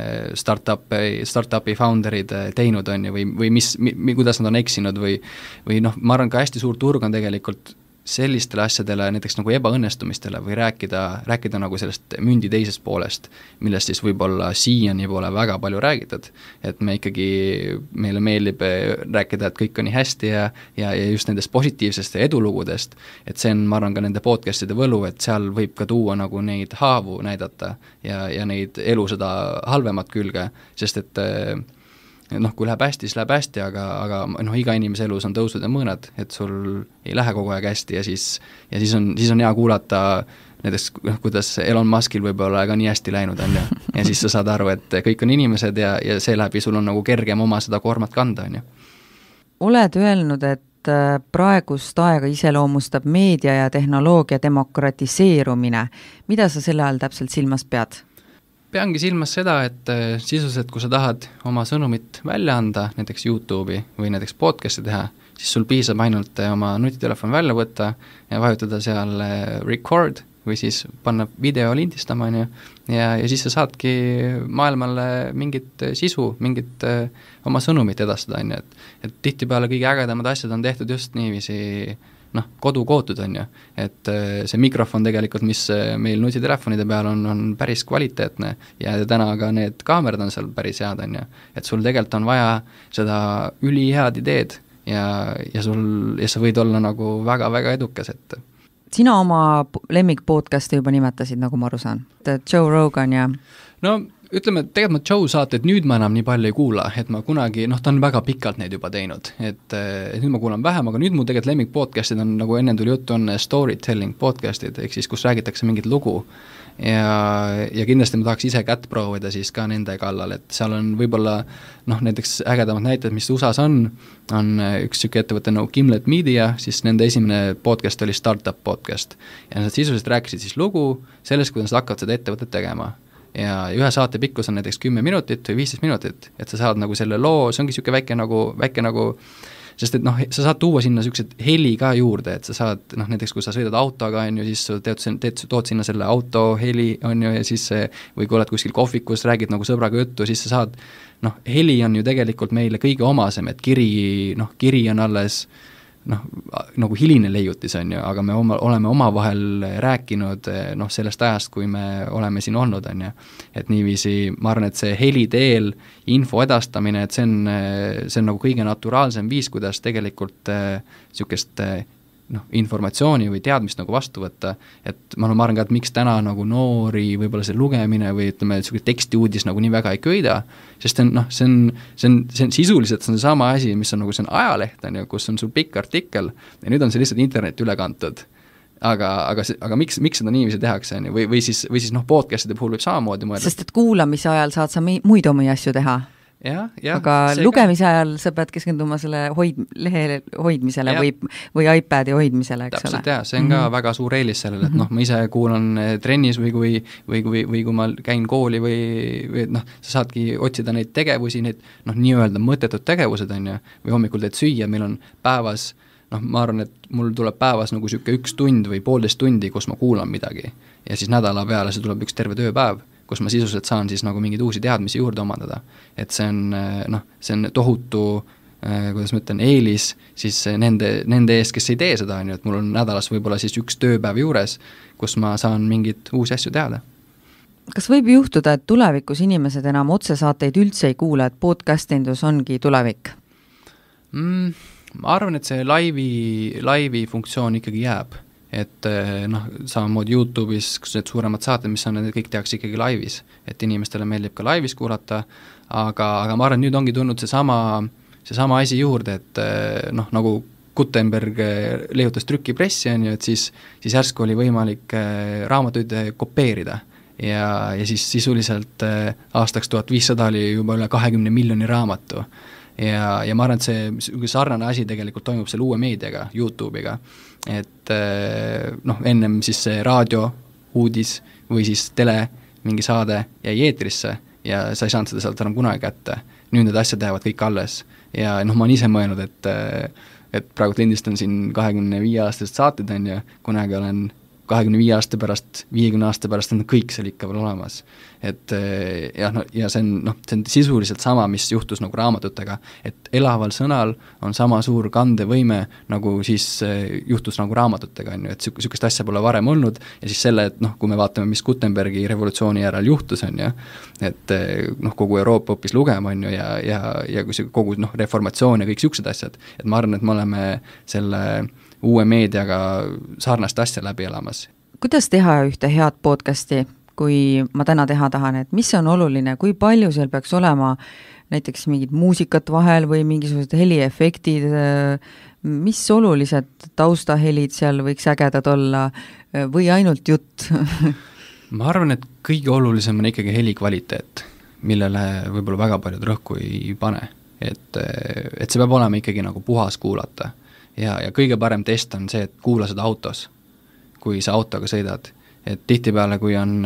startupi, startupi founderid teinud on ju, või, või mis, mi, kuidas nad on eksinud või, või noh, ma arvan ka hästi suur turg on tegelikult sellistele asjadele, näiteks nagu ebaõnnestumistele või rääkida, rääkida nagu sellest mündi teisest poolest, millest siis võib-olla siiani pole väga palju räägitud, et me ikkagi, meile meeldib rääkida, et kõik on nii hästi ja, ja, ja just nendest positiivsest ja edulugudest, et see on, ma arvan, ka nende podcastide võlu, et seal võib ka tuua nagu neid haavu näidata ja, ja neid elu seda halvemat külge, sest et noh, kui läheb hästi, siis läheb hästi, aga, aga noh, iga inimese elus on tõusud ja mõõnad, et sul ei lähe kogu aeg hästi ja siis, ja siis on, siis on hea kuulata näiteks, kuidas Elon Muskil võib-olla ka nii hästi läinud on ju, ja siis sa saad aru, et kõik on inimesed ja, ja seeläbi sul on nagu kergem oma seda koormat kanda, on ju. Oled öelnud, et praegust aega iseloomustab meedia ja tehnoloogia demokratiseerumine. Mida sa selle all täpselt silmas pead? Peangi silmas seda, et sisuliselt, kui sa tahad oma sõnumit välja anda, näiteks YouTube'i või näiteks podcast'i teha, siis sul piisab ainult oma nutitelefon välja võtta ja vajutada seal record või siis panna video lindistama, on ju, ja, ja siis sa saadki maailmale mingit sisu, mingit oma sõnumit edastada, on ju, et, et tihtipeale kõige ägedamad asjad on tehtud just niiviisi noh, kodukootud on ju, et see mikrofon tegelikult, mis meil nutitelefonide peal on, on päris kvaliteetne ja täna ka need kaamerad on seal päris head on ju, et sul tegelikult on vaja seda ülihead ideed ja, ja sul, ja sa võid olla nagu väga-väga edukas, et sina oma lemmik podcasti juba nimetasid, nagu ma aru saan, Joe Rogan ja no ütleme, et tegelikult ma Joe saated nüüd ma enam nii palju ei kuula, et ma kunagi, noh, ta on väga pikalt neid juba teinud, et, et nüüd ma kuulan vähem, aga nüüd mu tegelikult lemmik podcastid on, nagu enne tuli juttu, on storytelling podcastid, ehk siis kus räägitakse mingit lugu ja, ja kindlasti ma tahaks ise kätt proovida siis ka nende kallal, et seal on võib-olla noh, näiteks ägedamad näited, mis U S A-s on, on üks niisugune ettevõte nagu Gimlet Media, siis nende esimene podcast oli Startup podcast ja nad sisuliselt rääkisid siis lugu sellest, kuidas nad hakkavad seda ettevõtet tegema ja ühe saate pikkus on näiteks kümme minutit või viisteist minutit, et sa saad nagu selle loo, see ongi niisugune väike nagu, väike nagu, sest et noh, sa saad tuua sinna niisugused heli ka juurde, et sa saad, noh näiteks kui sa sõidad autoga, on ju, siis sa teed, teed, tood sinna selle auto heli, on ju, ja siis või kui oled kuskil kohvikus, räägid nagu sõbraga juttu, siis sa saad, noh, heli on ju tegelikult meile kõige omasem, et kiri, noh, kiri on alles noh, nagu hiline leiutis on ju, aga me oma, oleme omavahel rääkinud noh, sellest ajast, kui me oleme siin olnud, on ju. Et niiviisi, ma arvan, et see heli teel info edastamine, et see on, see on nagu kõige naturaalsem viis, kuidas tegelikult niisugust noh, informatsiooni või teadmist nagu vastu võtta, et ma, ma arvan ka, et miks täna nagu noori võib-olla see lugemine või ütleme, niisugune tekstiuudis nagu nii väga ei köida, sest on, noh, see on, see on, see on sisuliselt see on sama asi, mis on nagu see on ajaleht, on ju, kus on sul pikk artikkel ja nüüd on see lihtsalt internet üle kantud. aga, aga, aga miks, miks seda niiviisi tehakse, on ju, või, või siis, või siis noh, podcastide puhul võib samamoodi mõelda. Sest et kuulamise ajal saad sa muid omi asju teha. Ja, ja, aga lugemise ka... ajal sa pead keskenduma selle hoid, lehe hoidmisele ja. või, või iPadi hoidmisele, eks Täpselt, ole. Täpselt jah, see on ka mm -hmm. väga suur eelis sellele, et mm -hmm. noh, ma ise kuulan trennis või kui, või, või, või kui ma käin kooli või, või noh, sa saadki otsida neid tegevusi, neid noh, nii-öelda mõttetud tegevused, on ju, või hommikul teed süüa, meil on päevas, noh, ma arvan, et mul tuleb päevas nagu siuke üks tund või poolteist tundi, kus ma kuulan midagi ja siis nädala peale see tuleb üks terve tööpäev, kus ma sisuliselt saan siis nagu mingeid uusi teadmisi juurde omandada. Et see on, noh, see on tohutu, kuidas ma ütlen, eelis siis nende, nende eest, kes ei tee seda, on ju, et mul on nädalas võib-olla siis üks tööpäev juures, kus ma saan mingit uusi asju teada. Kas võib juhtuda, et tulevikus inimesed enam otsesaateid üldse ei kuule, et podcastindus ongi tulevik? Mm, ma arvan, et see laivi, laivi funktsioon ikkagi jääb. Et noh, samamoodi YouTube'is, kus need suuremad saated, mis on, need kõik tehakse ikkagi laivis, et inimestele meeldib ka laivis kuulata, aga, aga ma arvan, nüüd ongi tulnud see sama, see sama asi juurde, et noh, nagu Gutenberg leiutas trükipressi, on ju, et siis, siis järsku oli võimalik raamatuid kopeerida ja, ja siis sisuliselt aastaks tuhat viissada oli juba üle kahekümne miljoni raamatu ja, ja ma arvan, et see sarnane asi tegelikult toimub selle uue meediaga, YouTube'iga, et noh, ennem siis see raadio, uudis või siis tele mingi saade jäi eetrisse ja sa ei saanud seda sealt enam kunagi kätte. Nüüd need asjad jäävad kõik alles ja noh, ma olen ise mõelnud, et, et praegu lindistan siin kahekümne viie aastased saated on ja kunagi olen kahekümne viie aasta pärast, viiekümne aasta pärast on kõik seal ikka veel olemas. Et ja, no, ja see on, noh, see on sisuliselt sama, mis juhtus nagu raamatutega, et elaval sõnal on sama suur kandevõime, nagu siis juhtus nagu raamatutega, on ju, et sükest asja pole varem olnud ja siis selle, et noh, kui me vaatame, mis Gutenbergi revolutsiooni järel juhtus, on ju, et noh, kogu Euroopa õppis lugema, on ju, ja, ja, ja kui see kogu noh, reformatsioon ja kõik siuksed asjad, et ma arvan, et me oleme selle uue meediaga sarnast asja läbi elamas. Kuidas teha ühte head podcasti, kui ma täna teha tahan, et mis on oluline, kui palju seal peaks olema näiteks mingid muusikat vahel või mingisugused heliefektid, mis olulised taustahelid seal võiks ägedad olla või ainult jutt? Ma arvan, et kõige olulisem on ikkagi heli kvaliteet, millele võib-olla väga paljud rõhku ei pane, et, et see peab olema ikkagi nagu puhas kuulata. Ja, ja kõige parem test on see, et kuula seda autos, kui sa autoga sõidad. Et tihtipeale, kui on,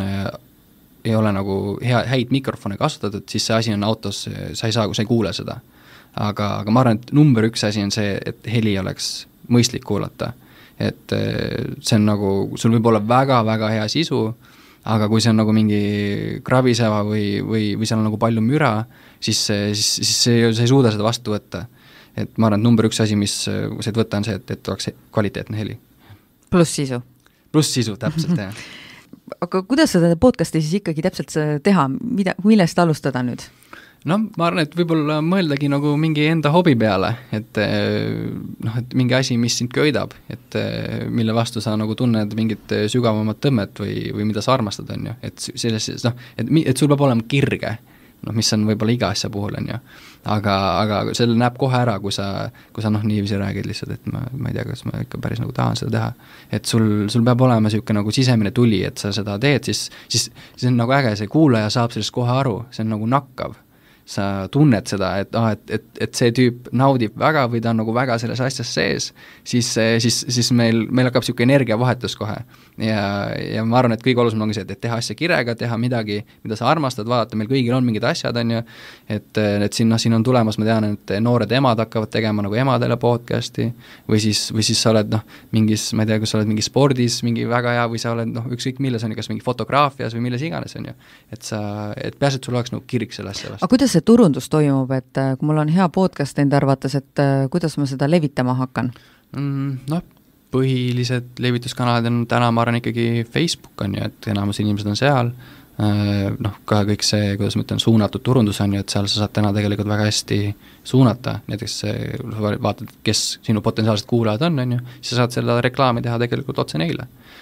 ei ole nagu hea, häid mikrofone kasutatud, siis see asi on autos, sa ei saa, kui sa ei kuule seda. Aga, aga ma arvan, et number üks asi on see, et heli oleks mõistlik kuulata. Et see on nagu, sul võib olla väga-väga hea sisu, aga kui see on nagu mingi kraviseva või, või, või seal on nagu palju müra, siis, siis, siis see, sa ei suuda seda vastu võtta. Et ma arvan, et number üks asi, mis said võtta, on see, et, et oleks kvaliteetne heli. Pluss sisu. Pluss sisu, täpselt, jah. Aga kuidas seda podcasti siis ikkagi täpselt teha? Mida, millest alustada nüüd? No ma arvan, et võib-olla mõeldagi nagu mingi enda hobi peale, et noh, et mingi asi, mis sind köidab, et mille vastu sa nagu tunned mingit sügavamat tõmmet või, või mida sa armastad, on ju, et selles, noh, et, et sul peab olema kirge, noh, mis on võib-olla iga asja puhul, on ju. Aga, aga selle näeb kohe ära, kui sa, kui sa noh, niiviisi räägid lihtsalt, et ma, ma ei tea, kas ma ikka päris nagu tahan seda teha. Et sul, sul peab olema siuke nagu sisemine tuli, et sa seda teed, siis, siis see on nagu äge, see kuulaja saab sellest kohe aru, see on nagu nakkav. Sa tunned seda, et, ah, et, et, et see tüüp naudib väga või ta on nagu väga selles asjas sees, siis, siis, siis meil, meil hakkab siuke energiavahetus kohe. Ja, ja ma arvan, et kõige olulisem ongi see, et teha asja kirega, teha midagi, mida sa armastad, vaadata, meil kõigil on mingid asjad, on ju, et, et siin, siin on tulemas, ma tean, et noored emad hakkavad tegema nagu emadele podcasti või siis, või siis sa oled noh, mingis, ma ei tea, kus sa oled mingi spordis, mingi väga hea või sa oled noh, ükskõik milles on, kas mingi fotograafias või milles iganes, on ju, et sa, et peas, et sul oleks nagu kirg selle asja vastu. Aga kuidas see turundus toimub, et kui mul on hea podcast enda arvates, et kuidas ma seda levitama hakkan? Mm, noh, põhilised levituskanalid on täna, ma arvan, ikkagi Facebook on ju, et enamus inimesed on seal, noh, ka kõik see, kuidas ma ütlen, suunatud turundus on ju, et seal sa saad täna tegelikult väga hästi suunata, näiteks vaatad, kes sinu potentsiaalsed kuulajad on, on ju, siis sa saad selle reklaami teha tegelikult otse neile.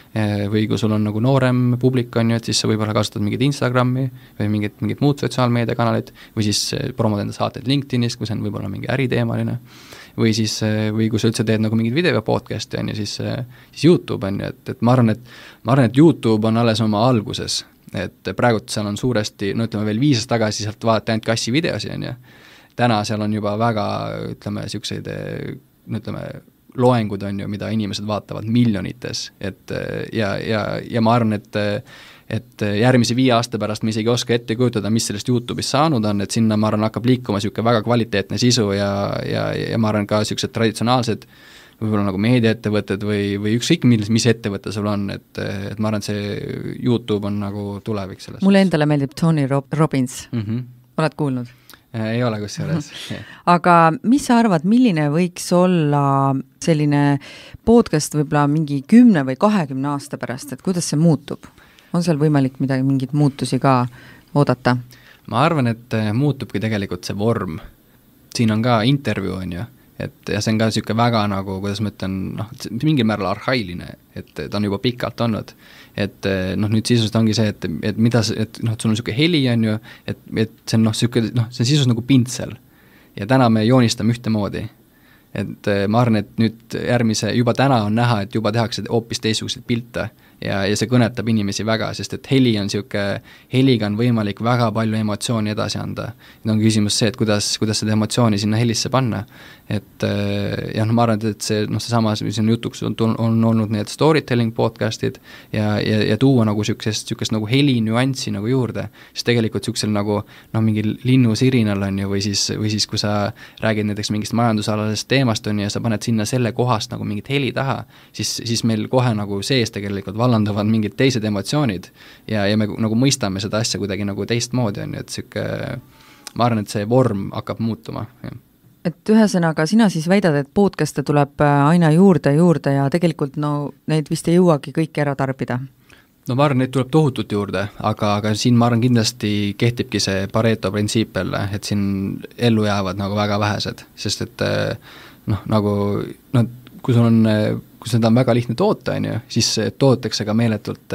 või kui sul on nagu noorem publik, on ju, et siis sa võib-olla kasutad mingit Instagrami või mingit, mingit muud sotsiaalmeediakanalit või siis promod enda saateid LinkedInis, kui see on võib-olla mingi äriteemaline või siis, või kui sa üldse teed nagu mingid video podcast'i, on ju, siis, siis YouTube, on ju, et, et ma arvan, et ma arvan, et YouTube on alles oma alguses, et praegult seal on suuresti, no ütleme veel viis aastat tagasi sealt vaadati ainult kassi videosi, on ju, täna seal on juba väga, ütleme, niisuguseid, no ütleme, loengud on ju, mida inimesed vaatavad miljonites, et ja, ja, ja ma arvan, et et järgmise viie aasta pärast me isegi ei oska ette kujutada, mis sellest YouTube'ist saanud on, et sinna, ma arvan, hakkab liikuma niisugune väga kvaliteetne sisu ja, ja, ja ma arvan ka niisugused traditsionaalsed võib-olla nagu meediaettevõtted või, või ükskõik milles, mis ettevõte sul on, et, et ma arvan, et see YouTube on nagu tulevik sellest. Mulle endale meeldib Tony Robbins mm. -hmm. Oled kuulnud? Ei ole kusjuures. Aga mis sa arvad, milline võiks olla selline podcast võib-olla mingi kümne või kahekümne aasta pärast, et kuidas see muutub? On seal võimalik midagi, mingid muutusi ka oodata? Ma arvan, et muutubki tegelikult see vorm. Siin on ka intervjuu, on ju, et ja see on ka niisugune väga nagu, kuidas ma ütlen, noh, mingil määral arhailine, et ta on juba pikalt olnud. Et noh, nüüd sisust ongi see, et, et mida, et noh, et sul on niisugune heli, on ju, et, et see on noh, niisugune, noh, see on sisus nagu pintsel. Ja täna me joonistame ühte moodi. Et ma arvan, et nüüd järgmise, juba täna on näha, et juba tehakse hoopis teisugused pilte ja, ja see kõnetab inimesi väga, sest et heli on niisugune, heliga on võimalik väga palju emotsiooni edasi anda. Ja on küsimus see, et kuidas, kuidas seda emotsiooni sinna helisse panna. Et ja noh, ma arvan, et see, noh, see sama, mis on jutuks, on, on olnud need storytelling podcastid ja, ja, ja tuua nagu niisugust, niisugust nagu heli nüanssi nagu juurde, sest tegelikult niisugusel nagu noh, mingil linnusirinal on ju, või siis, või siis kui sa räägid näiteks mingist majandusalasest teemast on ju, ja sa paned sinna selle kohast nagu mingit heli taha, siis, siis meil kohe nagu sees tegelikult vallanduvad mingid teised emotsioonid ja, ja me nagu mõistame seda asja kuidagi nagu teistmoodi on ju, et siuke, ma arvan, et see vorm hakkab muutuma. Ja. Et ühesõnaga, sina siis väidad, et podcast'e tuleb aina juurde juurde ja tegelikult no neid vist ei jõuagi kõiki ära tarbida? No ma arvan, neid tuleb tohutult juurde, aga, aga siin ma arvan kindlasti kehtibki see Pareto printsiip jälle, et siin ellu jäävad nagu väga vähesed, sest et noh, nagu no, kui sul on, kui seda on väga lihtne toota, on ju, siis tootakse ka meeletult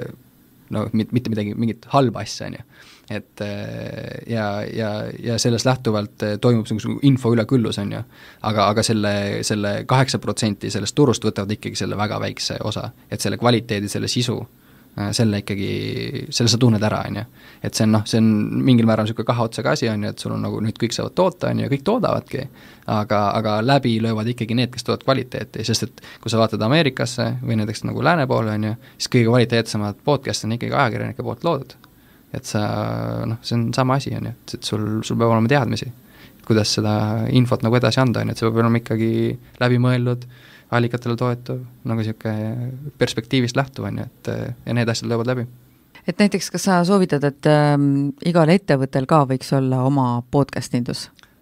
no mitte midagi, mingit halba asja, on ju. Et ja, ja, ja sellest lähtuvalt toimub info üleküllus, on ju, aga, aga selle, selle kaheksa protsenti sellest turust võtavad ikkagi selle väga väikse osa, et selle kvaliteedi, selle sisu, selle ikkagi, selle sa tunned ära, on ju. Et see on, noh, see on mingil määral niisugune kahe otsaga asi, on ju, et sul on nagu nüüd kõik saavad toota, on ju, kõik toodavadki, aga, aga läbi löövad ikkagi need, kes toodavad kvaliteeti, sest et kui sa vaatad Ameerikasse või näiteks nagu lääne poole, on ju, siis kõige kvaliteetsemad podcast on ikkagi ajakirjanike poolt loodud. Et sa, noh, see on sama asi, on ju, et sul, sul peab olema teadmisi, kuidas seda infot nagu edasi anda, on ju, et see peab olema ikkagi läbimõeldud, allikatele toetuv, nagu niisugune perspektiivist lähtuv, on ju, et ja need asjad löövad läbi. Et näiteks, kas sa soovitad, et äh, igal ettevõttel ka võiks olla oma podcastindus?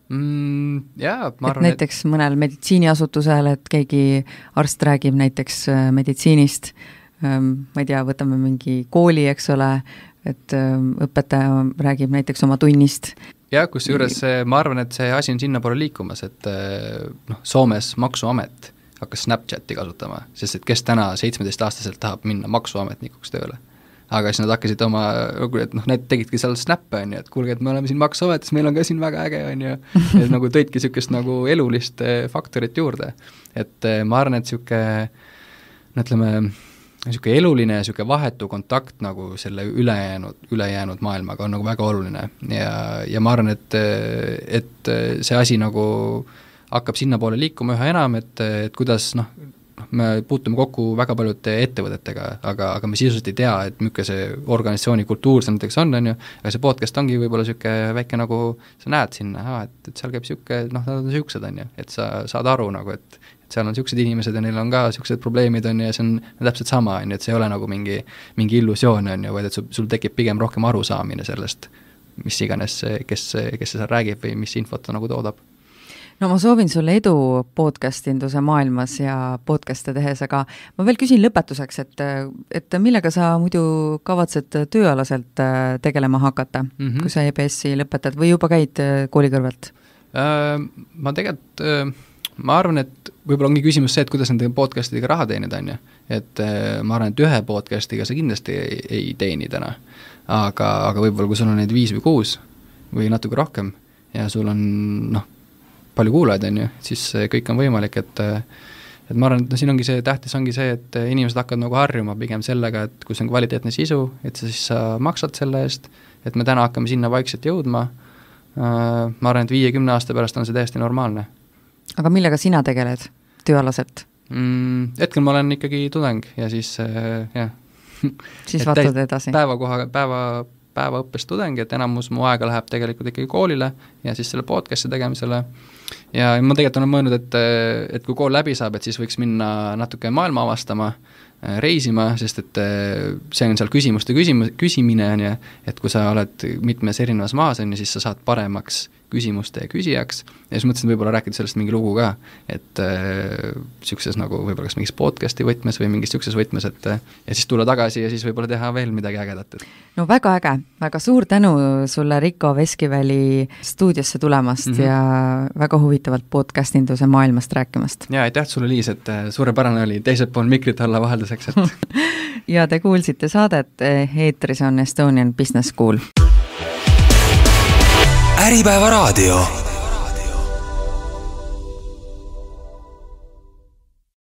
Mm, jaa, ma arvan, et näiteks et... mõnel meditsiiniasutusel, et keegi arst räägib näiteks äh, meditsiinist, ähm, ma ei tea, võtame mingi kooli, eks ole, et äh, õpetaja räägib näiteks oma tunnist. Jah, kus juures ma arvan, et see asi on sinna poole liikumas, et noh, Soomes maksuamet hakkas Snapchati kasutama, sest et kes täna seitsmeteistaastaselt tahab minna maksuametnikuks tööle. Aga siis nad hakkasid oma, et noh, need tegidki seal snappe, on ju, et kuulge, et me oleme siin maksuametis, meil on ka siin väga äge, on ju, et nagu tõidki niisugust nagu elulist faktorit juurde. Et ma arvan, et niisugune, ütleme, niisugune eluline ja niisugune vahetu kontakt nagu selle ülejäänud, ülejäänud maailmaga on nagu väga oluline ja, ja ma arvan, et, et see asi nagu hakkab sinna poole liikuma üha enam, et, et kuidas noh, me puutume kokku väga paljude ettevõtetega, aga, aga me sisuliselt ei tea, et milline see organisatsiooni kultuur see näiteks on, on ju, aga see podcast ongi võib-olla niisugune väike nagu, sa näed sinna, et, et seal käib niisugune, noh, nad on niisugused, on ju, et sa saad aru nagu, et et seal on niisugused inimesed ja neil on ka niisugused probleemid, on ju, ja see on täpselt sama, on ju, et see ei ole nagu mingi, mingi illusioon, on ju, vaid et sul, sul tekib pigem rohkem arusaamine sellest, mis iganes, kes, kes seal räägib või mis infot ta nagu toodab. No ma soovin sulle edu podcastinduse maailmas ja podcast'e tehes, aga ma veel küsin lõpetuseks, et, et millega sa muidu kavatsed tööalaselt tegelema hakata, mm-hmm. kui sa E B S-i lõpetad või juba käid kooli kõrvalt? Äh, ma tegelikult äh, ma arvan, et võib-olla ongi küsimus see, et kuidas nende podcastidega raha teenida, on ju. Et ma arvan, et ühe podcastiga sa kindlasti ei, ei teeni täna. Aga, aga võib-olla kui sul on neid viis või kuus või natuke rohkem ja sul on noh, palju kuulajaid, on ju, siis kõik on võimalik, et et ma arvan, et no, siin ongi see, tähtis ongi see, et inimesed hakkavad nagu harjuma pigem sellega, et kui see on kvaliteetne sisu, et sa siis sa maksad selle eest, et me täna hakkame sinna vaikselt jõudma. Ma arvan, et viiekümne aasta pärast on see täiesti normaalne. Aga millega sina tegeled tööalaselt? Mm, hetkel ma olen ikkagi tudeng ja siis jah. Siis vaatad edasi. Päevakoha, päeva, päevaõppes tudeng, et enamus mu aega läheb tegelikult ikkagi koolile ja siis selle podcasti tegemisele. Ja ma tegelikult olen mõelnud, et, et kui kool läbi saab, et siis võiks minna natuke maailma avastama, reisima, sest et see on seal küsimuste küsimus, küsimine, on ja, et kui sa oled mitmes erinevas maas, on ja siis sa saad paremaks küsimuste ja küsijaks ja siis mõtlesin võib-olla rääkida sellest mingi lugu ka, et äh, siukses nagu võib-olla kas mingis podcasti võtmes või mingis siukses võtmes, et ja siis tulla tagasi ja siis võib-olla teha veel midagi ägedat. No väga äge, väga suur tänu sulle Riko Veskiväli stuudiosse tulemast mm -hmm. ja väga huvitavalt podcastinduse maailmast rääkimast. Ja aitäh sulle, Liis, et suurepärane oli teisel pool mikrit alla vahelduseks, et ja te kuulsite saadet, eetris on Estonian Business School. Äripäeva raadio.